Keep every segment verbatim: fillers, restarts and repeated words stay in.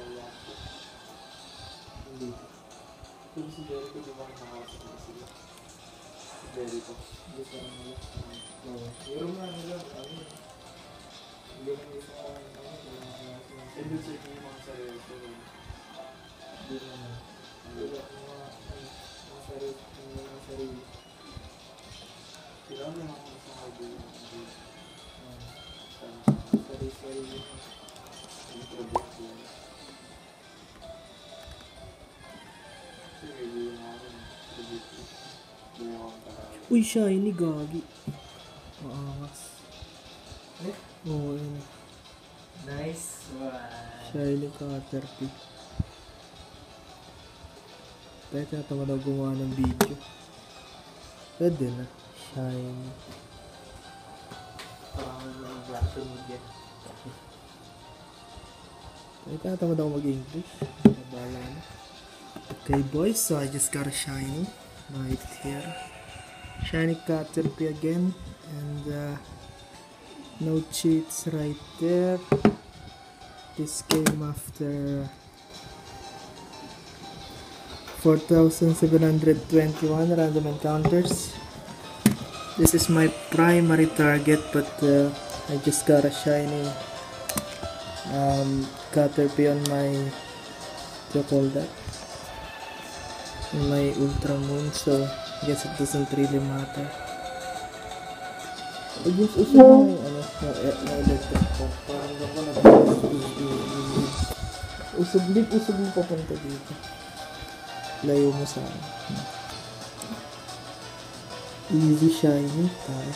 Hindi. Pero si Jericho, di ba nakakasama na sila? Si Jericho. Hindi pa rin nila. Oo. Pero nga nila, ano yun? Hindi na nila sa ano, hindi na nakakasama. Eh, doon sa yung mga sarili ko. Hindi naman. Hindi na mga, ano, mga sarili, mga sarili. Sila ang mga mga kaibigan. Sarili-sarili. Introduction. Uy, shiny, gagi. Maangas. Eh? Oo, yun. Nice one. Shiny Caterpie. Tayo tinatamad ako gumawa ng video. Pwede na. Shiny. Parang ang black to media. Tayo tinatamad ako mag-English. Nabala na. Okay boys, so I just got a shiny right here. Shiny Caterpie again. And uh, no cheats right there. This came after four thousand seven hundred twenty-one random encounters. This is my primary target, but uh, I just got a shiny um, Caterpie on my, what do you call that? On my Ultra Moon, so I guess it doesn't really matter. I guess usap mo yung ano, na electric ko. Parang ako nag-usap. Usap, di usap mo papunta dito. Layo mo sa akin. Easy shiny tayo.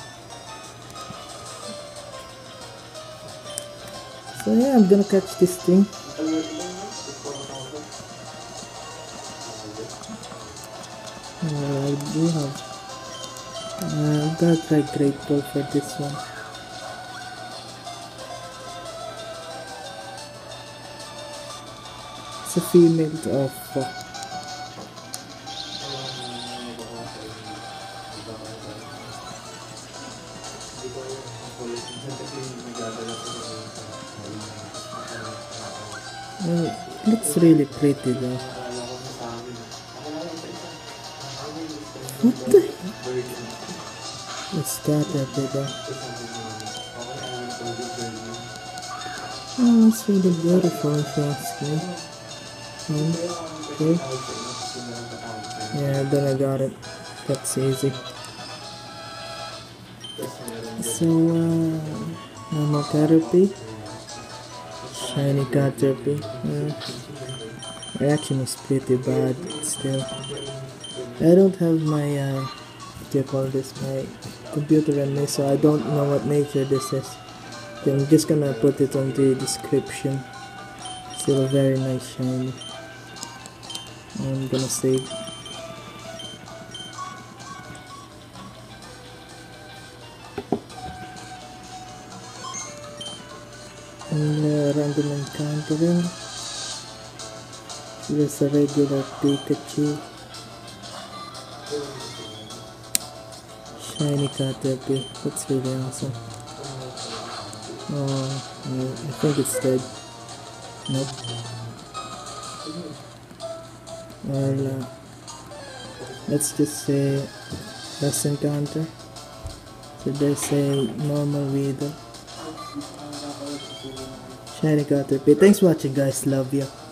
So yeah, I'm gonna catch this thing. Uh, I do have. Uh, I'm gonna try Grateful for this one. It's a female to oh fuck. Uh, it looks really pretty though. What the heck? It's Caterpie though. Oh, it's really beautiful if you ask me. Hmm, okay. Yeah, then I got it. That's easy. So, uh, normal Caterpie. Shiny Caterpie. Uh, reaction is pretty bad still. I don't have my, uh, what do you call this, my computer on me, so I don't know what nature this is. So I'm just gonna put it on the description. Still a very nice shiny. I'm gonna save. And uh, random encountering. There's a regular Pikachu. Shiny Caterpie. That's really awesome. Oh, I think it's dead. Nope. Well, uh, let's just say last encounter. So there's a normal Weedle. Shiny Caterpie. Thanks for watching guys, love you.